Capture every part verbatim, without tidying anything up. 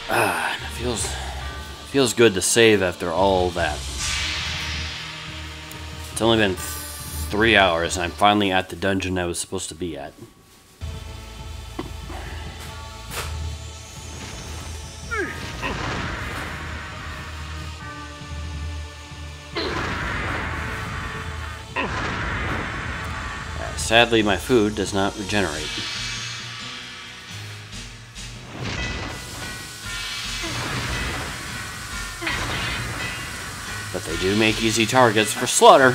Ah, it feels feels good to save after all that. It's only been three hours, and I'm finally at the dungeon I was supposed to be at. Uh, sadly, my food does not regenerate. But they do make easy targets for slaughter.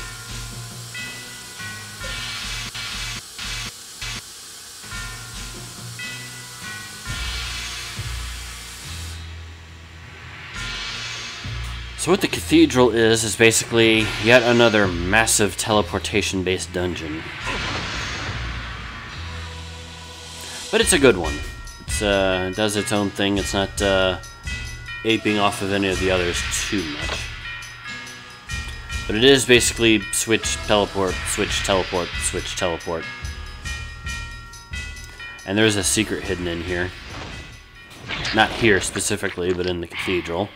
So what the Cathedral is, is basically yet another massive teleportation-based dungeon. But it's a good one. It's, uh, it does its own thing. It's not uh, aping off of any of the others too much. But it is basically switch, teleport, switch, teleport, switch, teleport. And there's a secret hidden in here. Not here specifically, but in the Cathedral.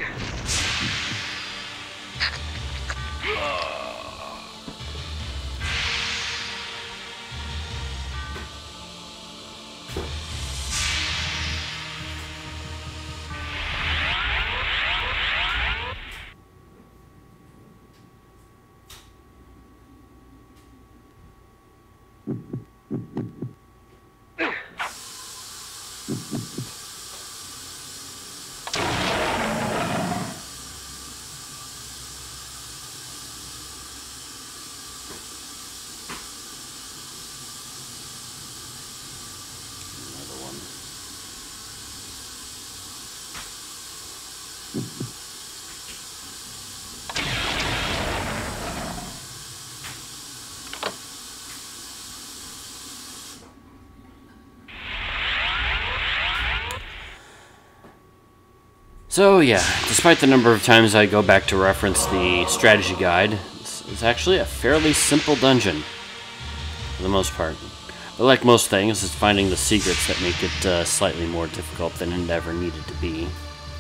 So yeah, despite the number of times I go back to reference the strategy guide, it's, it's actually a fairly simple dungeon, for the most part. But like most things, it's finding the secrets that make it uh, slightly more difficult than it ever needed to be.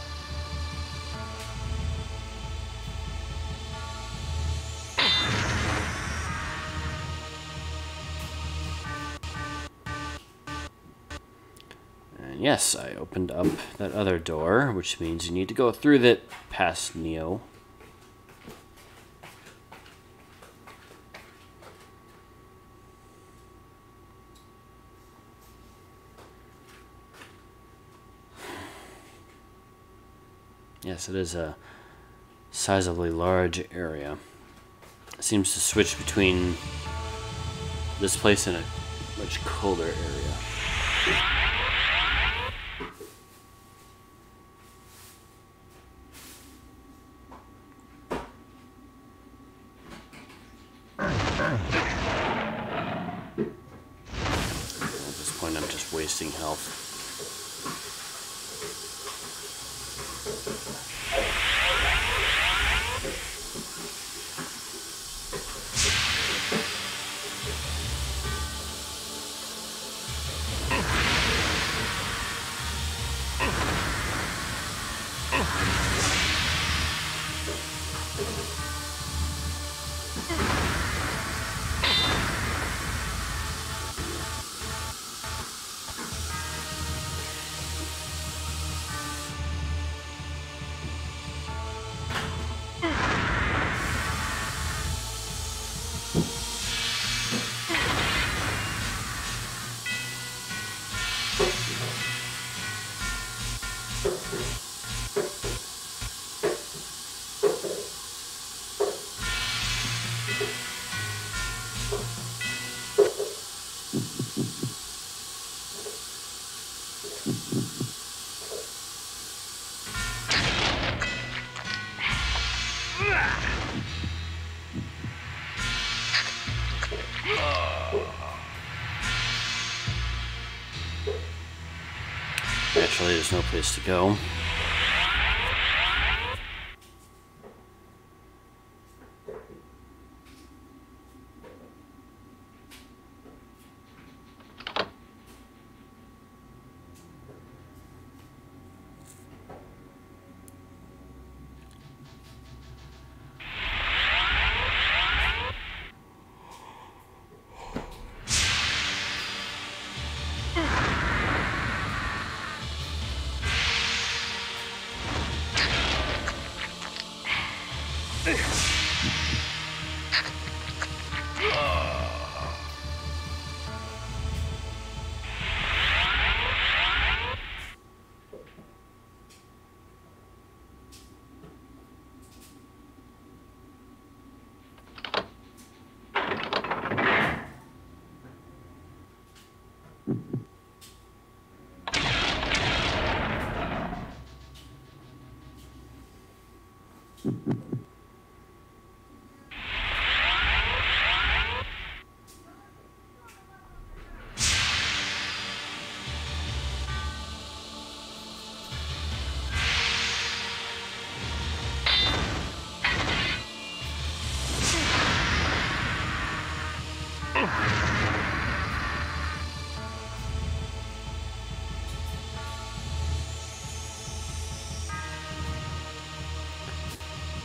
Yes, I opened up that other door, which means you need to go through that past Neo. Yes, it is a sizably large area. It seems to switch between this place and a much colder area. I'm just wasting health. Actually, there's no place to go.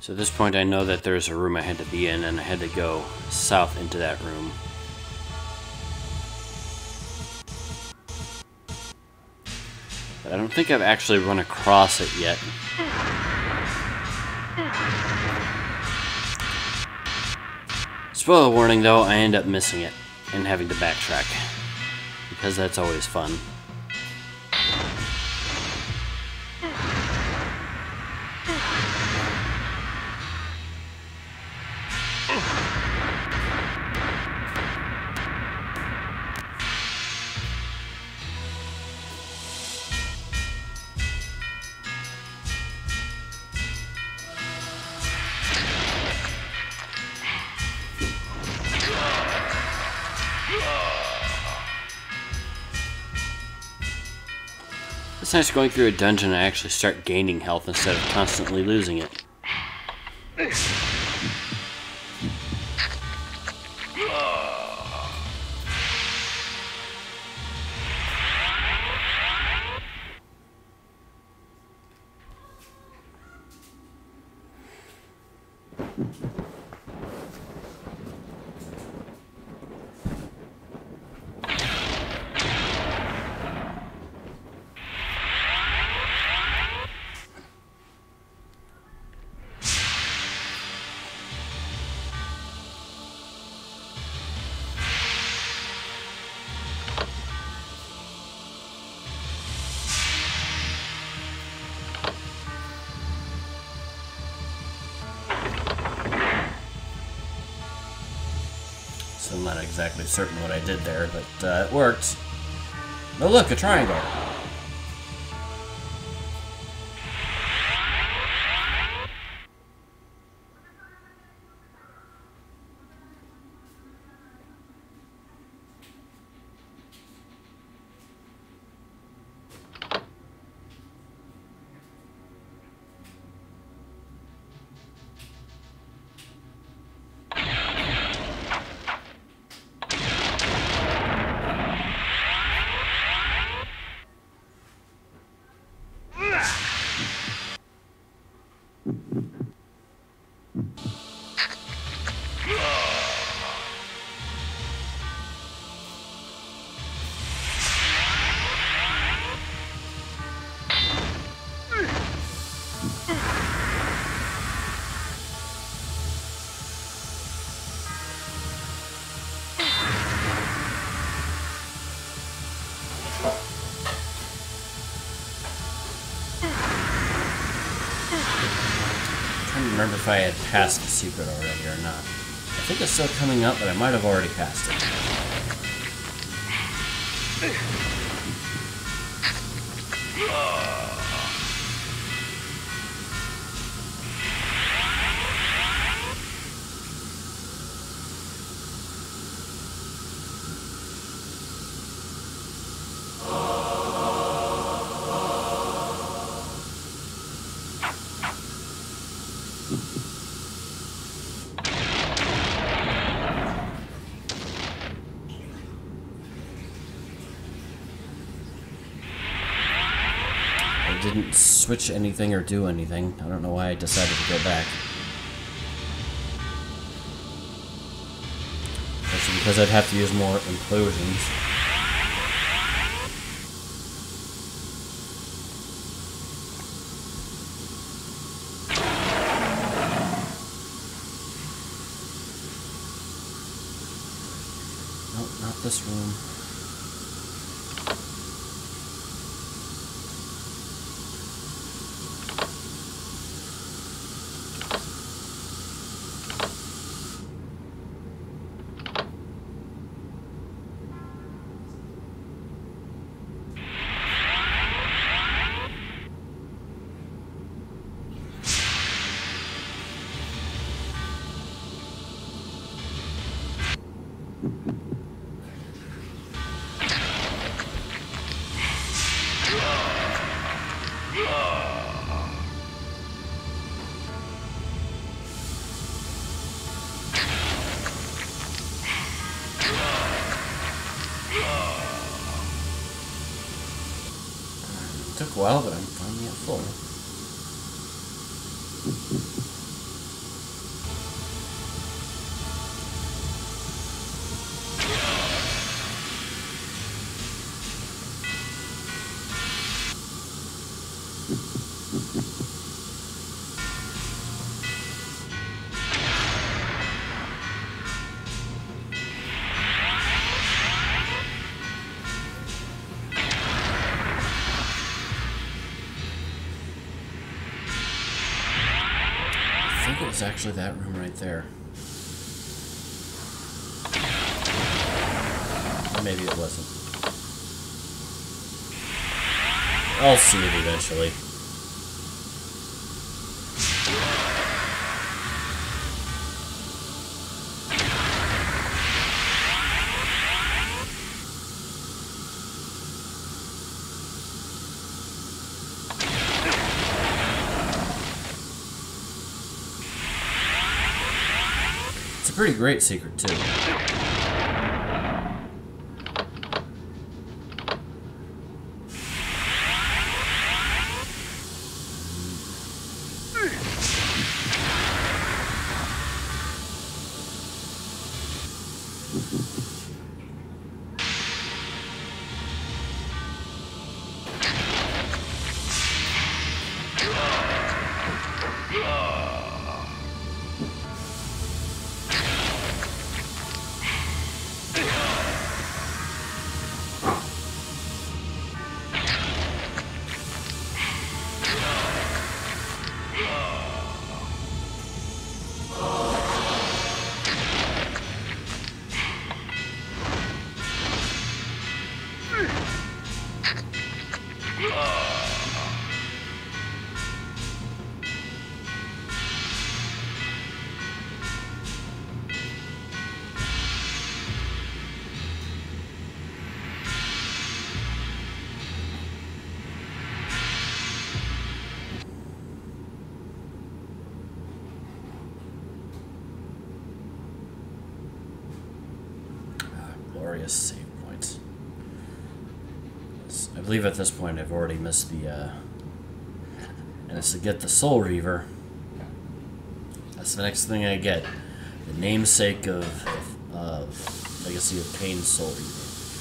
So at this point I know that there's a room I had to be in, and I had to go south into that room. But I don't think I've actually run across it yet. Spoiler warning though, I end up missing it and having to backtrack, because that's always fun. It's nice going through a dungeon and I actually start gaining health instead of constantly losing it. I'm not exactly certain what I did there, but uh, it worked. Oh look, a triangle! Remember if I had passed the secret already or not. I think it's still coming up, but I might have already passed it. Didn't switch anything or do anything. I don't know why I decided to go back. That's because I'd have to use more implosions. Nope, not this room. Took a while, but I'm finally at full. I think it was actually that room right there. Or maybe it wasn't. I'll see it eventually. It's a pretty great secret, too. Save points. I believe at this point I've already missed the, uh, and it's to get the Soul Reaver. That's the next thing I get. The namesake of, of Legacy of Kain's Soul Reaver.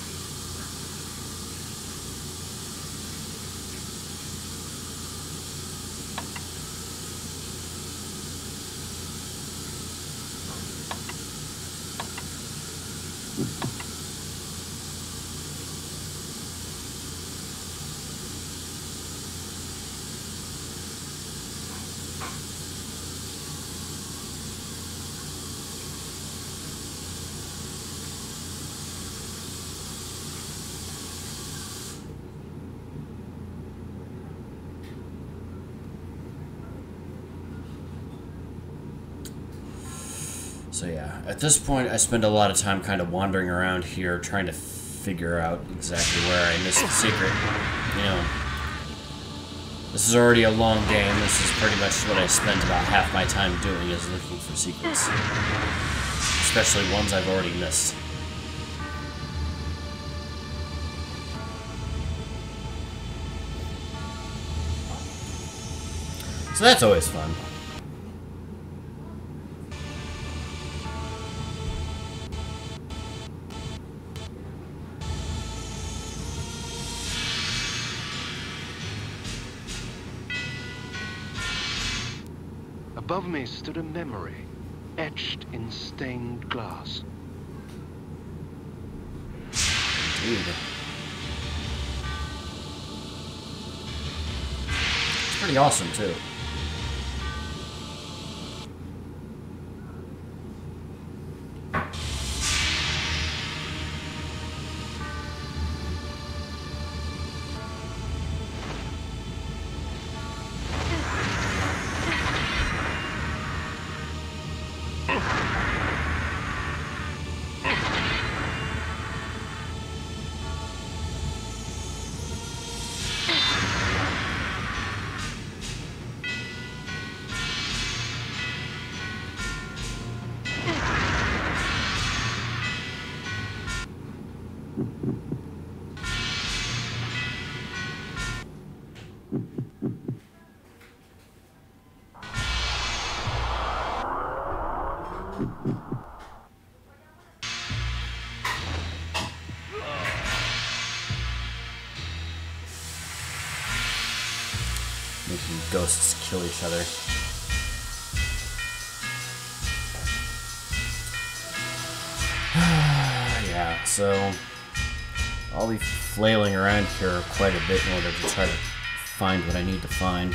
So yeah, at this point I spend a lot of time kind of wandering around here trying to figure out exactly where I missed the secret. You know, this is already a long game. This is pretty much what I spent about half my time doing, is looking for secrets. Especially ones I've already missed. So that's always fun. Above me stood a memory, etched in stained glass. Dude. It's pretty awesome, too. making ghosts kill each other. Yeah, so I'll be flailing around here quite a bit in order to try to find what I need to find.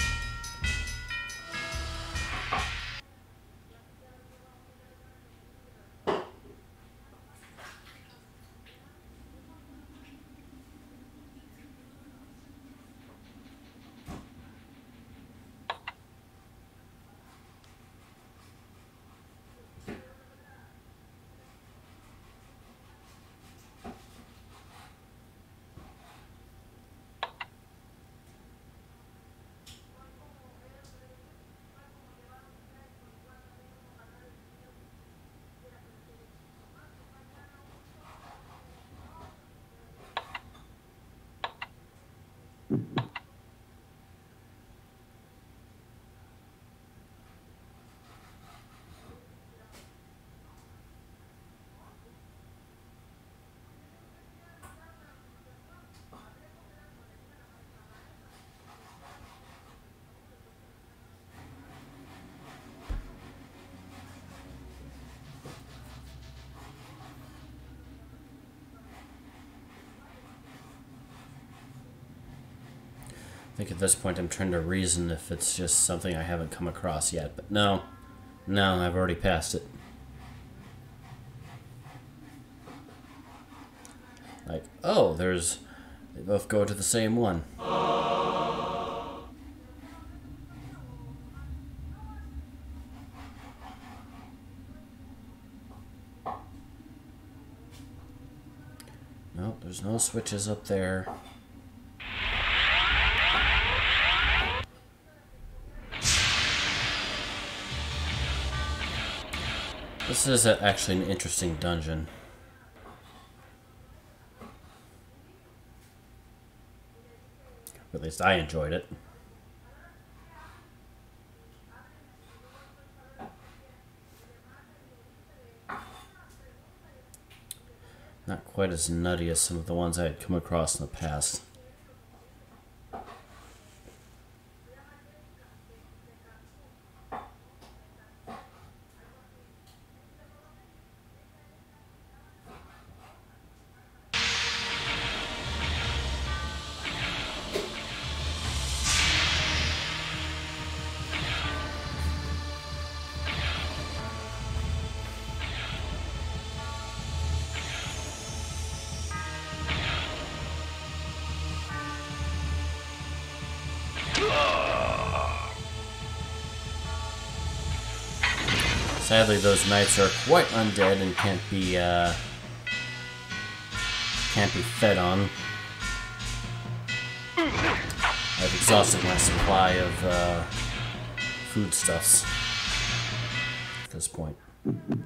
I think at this point I'm trying to reason if it's just something I haven't come across yet, but no. No, I've already passed it. Like, oh, there's... They both go to the same one. Nope, there's no switches up there. This is a, actually an interesting dungeon. At least I enjoyed it. Not quite as nutty as some of the ones I had come across in the past. Sadly, those knights are quite undead and can't be uh, can't be fed on. I've exhausted my supply of uh, foodstuffs at this point.